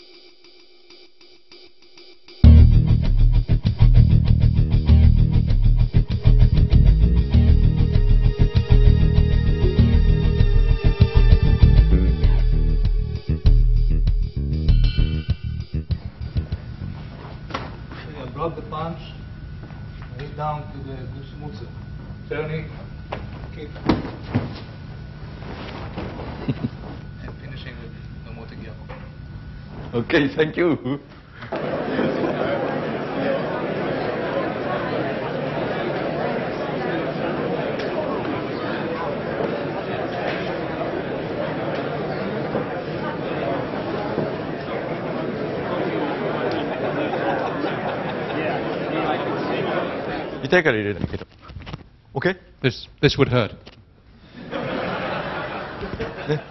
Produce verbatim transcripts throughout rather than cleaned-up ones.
Block the punch, hit down to the Gusumutsu. Turning, kick. And finishing with no more Gyako. Okay, thank you. 痛いから入れないけど。OK? This, this would hurt. ね。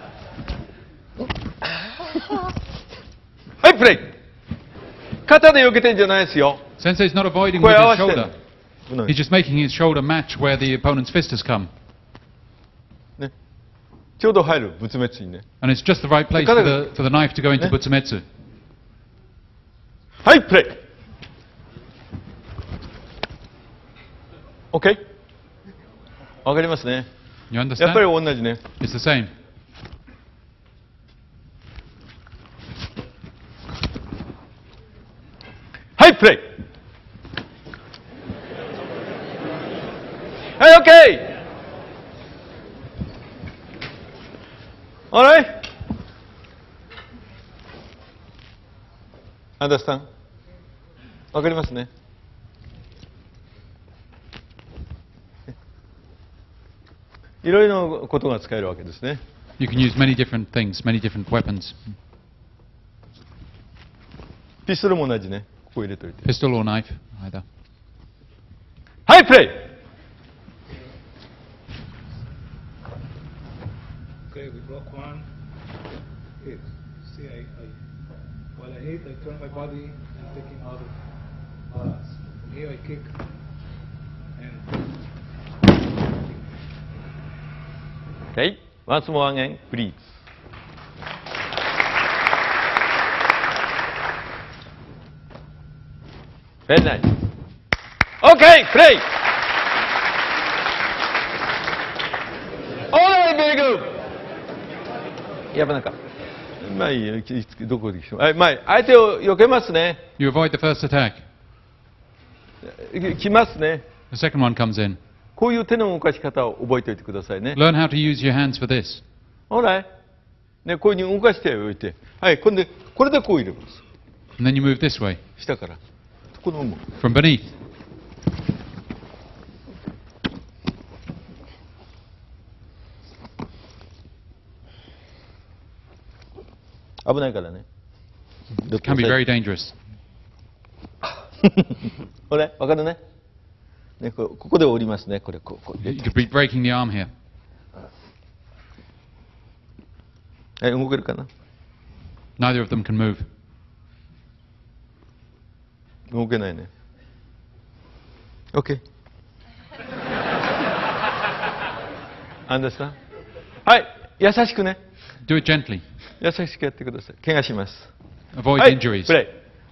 はい、プレイ。肩で避けてんじゃないですよ。 Sensei's not avoiding こ with れ合 his わせてる shoulder. He's just making his shoulder match where the opponent's fist has come. ね。ちょうど入る、仏滅にね。 And it's just the right place for the, for the knife to go into Butsumetsu. はい、プレイ。OK? わかりますね。 You やっ understand? ぱり同じね。 It's the same. はい、プレイ。はい、OK! Alright? Understand? わかりますね。いろいろなことが使えるわけですね。 You can use many different things, many different weapons. ピストルも同じね。ここ入れといて。 Pistol or knife, either. はい、プレイ。 Okay, we block one, hit. See, I, I, while I hit, I turn my body and take him out of balance. From here, I kick and. Okay, once more again, please. Very nice. Okay, play. All right, very good. やばなんか。まあいいよ、どこで来ても。はい、まあ、相手を避けますね。 You avoid the first attack. 来ますね。 The second one comes in. こういう手の動かし方を覚えておいてくださいね。 Learn how to use your hands for this. ほら、ね、こういうふうに動かしておいて、はい、これで、これでこう入れます。 And then you move this way, 下から。このも from beneath. 危ないからね。 It can be very dangerous. ほら、わかるね。ね、こここで折りますね。これ、こう、こう。 You could be breaking the arm here. はい、動けるかな。 Neither of them can move. 動けないね。OK。アンダースタン。はい、優しくね。 Do it gently. 優しくやってください。怪我します。 Avoid はい、 injuries. プレイ。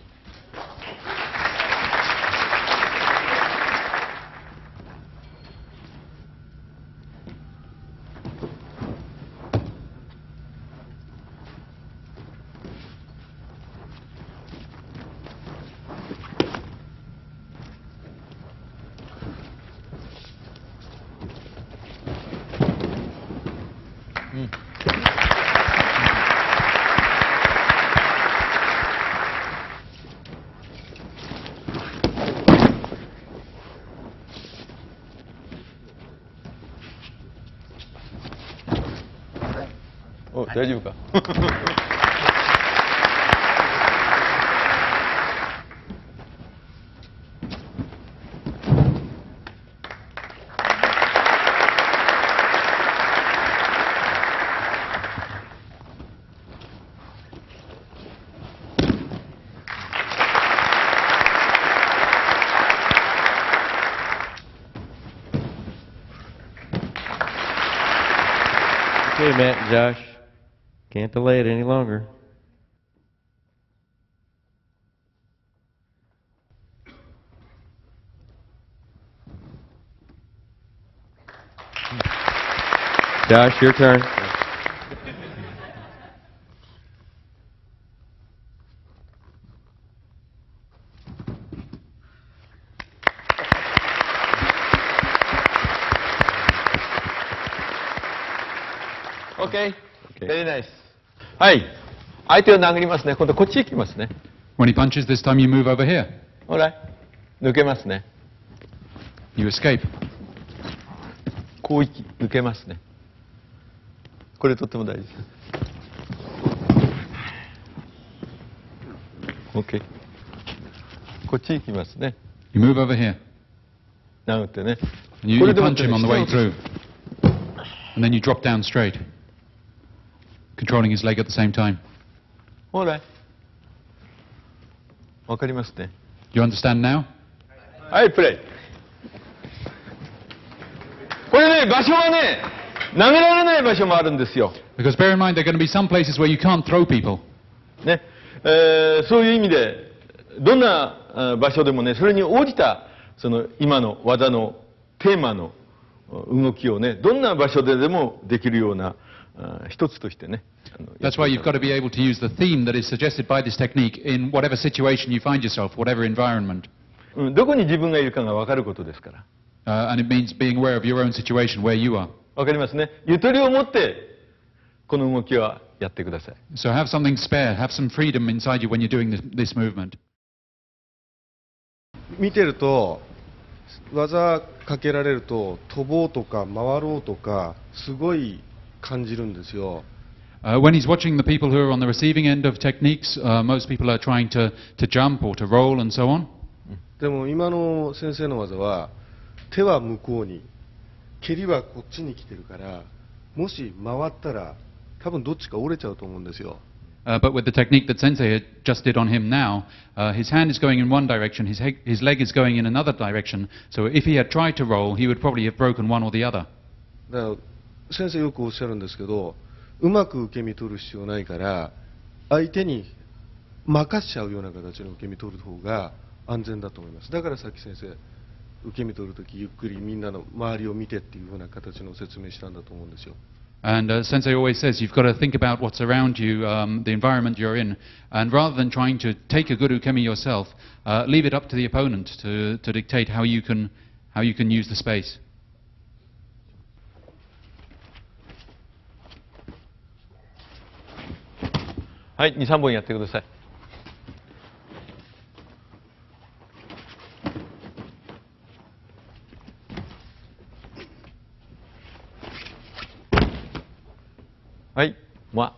お、大丈夫か。 Okay, Matt and Josh. Can't delay it any longer. Josh, your turn. Okay. Very nice. はい。相手を殴りますね。今度こっち行きますね。 When he punches, this time you move over here. Alright. 抜けますね。 You escape. こう行き、抜けますね。これとっても大事です。OK。こっち行きますね。 You move over here. 殴ってね。 You, you punch him on the way through. And then you drop down straight, controlling his leg at the same time. Alright. わかりますね。 You understand now? はい、プレイ。これね、場所はね、投げられない場所もあるんですよ。 Because bear in mind, there are going to be some places where you can't throw people. ね、えー、そういう意味で、どんな場所でもね、それに応じた、その今の技のテーマの動きをね、どんな場所ででもできるような一つとしてね。 That's why you've got to be able to use the theme that is suggested by this technique in whatever situation you find yourself, whatever environment. どこに自分がいるかが分かることですから。 Uh, and it means being aware of your own situation, where you are. わかりますね。ゆとりを持ってこの動きはやってください。 So have something spare, have some freedom inside you when you're doing this, this movement. 見てると技かけられると飛ぼうとか回ろうとかすごい感じるんですよ。 Uh, when he's watching the people who are on the receiving end of techniques, uh, most people are trying to, to jump or to roll and so on. でも今の先生の技は手は向こうに蹴りはこっちに来てるからもし回ったら多分どっちか折れちゃうと思うんですよ。 Uh, but with the technique that Sensei just did on him now, uh, his hand is going in one direction, his, he his leg is going in another direction, so if he had tried to roll, he would probably have broken one or the other. だから先生よくおっしゃるんですけど、うまく受け身取る必要ないから相手に任しちゃうような形の受け身取る方が安全だと思います。だからさっき先生受け身取るときゆっくりみんなの周りを見てっていうふうな形の説明したんだと思うんですよ。 And uh, Sensei always says you've got to think about what's around you, um, the environment you're in, and rather than trying to take a good ukemi yourself, uh, leave it up to the opponent to, to dictate how you can, how you can use the space. はい、に、さんぼんやってください。はい、ま。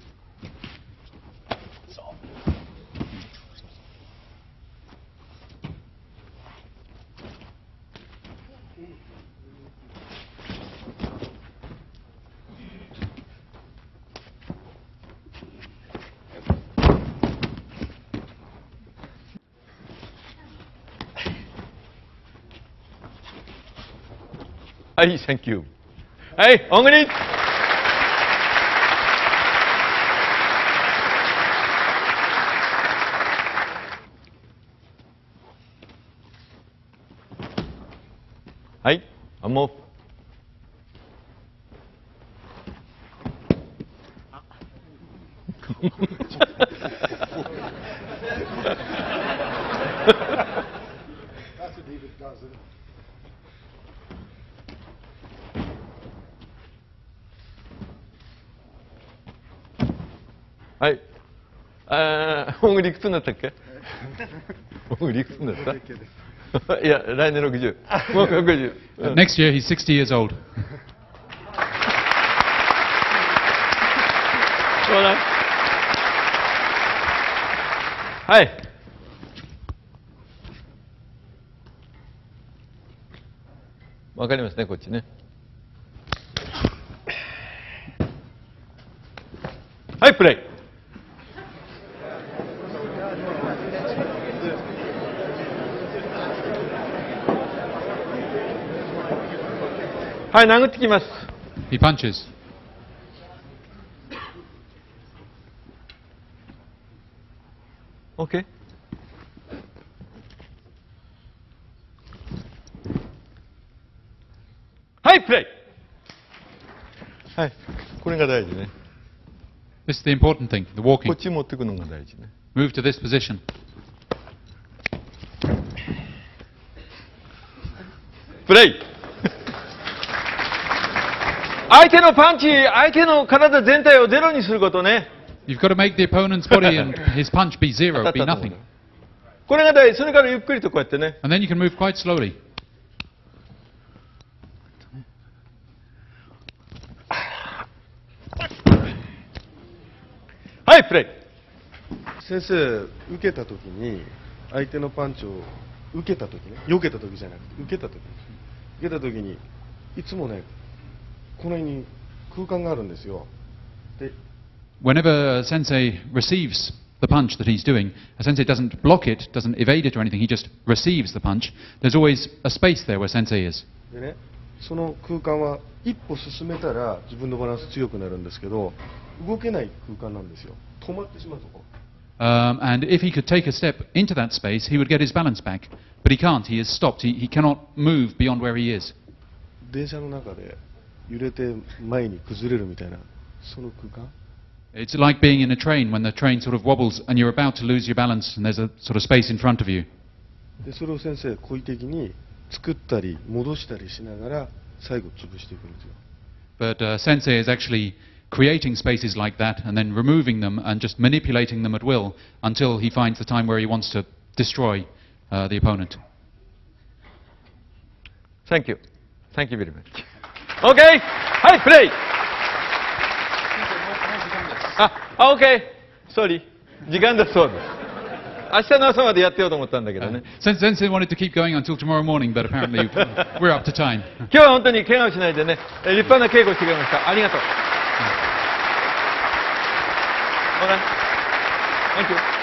はい、サンキュー。はい、おんぐり。はい、あもう。はい。ああ、大栗いくつになったっけ？大栗いくつになった？いや、来年ろくじゅう。もうろくじゅう。 Next year he's sixty years old. はい。わかりますね、こっちね。はい、プレイ。はい、殴ってきます。 He punches. OK。はい、プレイ。 はい。これが大事ね。 This is the important thing, the こ walking. っち持ってくのが大事ね。 Move to this position. プレイ相手のパンチ、相手の体全体をゼロにすることね。 You've got to make the opponent's body and his punch be zero, be nothing. これが大事。それからゆっくりとこうやってね。 And then you can move quite slowly. はい、プレイ。 先生、受けたときに、相手のパンチを受けたときね、避けたときじゃなくて、受けたとき、受けたときに、いつもね、この辺に空間があるんですよ。で、 Whenever Sensei receives the punch that he's doing, Sensei doesn't block it, doesn't evade it or anything, he just receives the punch. There's always a space there where Sensei is. でね、その空間は一歩進めたら自分のバランス強くなるんですけど、動けない空間なんですよ。止まってしまうとこ。 Um, and if he could take a step into that space, he would get his balance back. But he can't, he is stopped, he, he cannot move beyond where he is. 電車の中で揺れて前に崩れるみたいな、その空間 It's like being in a train when the train sort of wobbles and you're about to lose your balance and there's a sort of space in front of you. でそれを先生、故意的に作ったり戻したりしながら最後潰していくんですよ。 But uh, Sensei is actually creating spaces like that and then removing them and just manipulating them at will until he finds the time where he wants to destroy uh, the opponent. Thank you. Thank you very much. OK! はい、プレイあ、あ OK! ソーリー。時間だそうです。明日の朝までやってようと思ったんだけどね。 Uh, Sensei wanted to keep going until tomorrow morning, but apparently we're up to time. 今日は本当に怪我をしないでね、立派な稽古をしてくれました。ありがとう。All right. Thank you.